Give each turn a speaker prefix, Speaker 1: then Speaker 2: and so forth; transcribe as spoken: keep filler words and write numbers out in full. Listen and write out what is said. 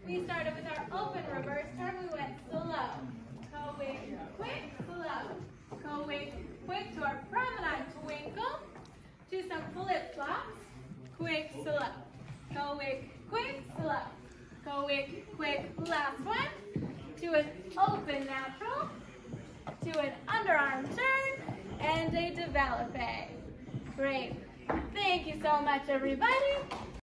Speaker 1: We started with our open reverse turn. We went slow. Quick, quick, slow. Quick, quick to our promenade twinkle. To some flip flops. Quick, slow. Quick, quick, slow. Quick, quick, last one. To an open natural. To an underarm turn. And a develope. Great. Thank you so much, everybody.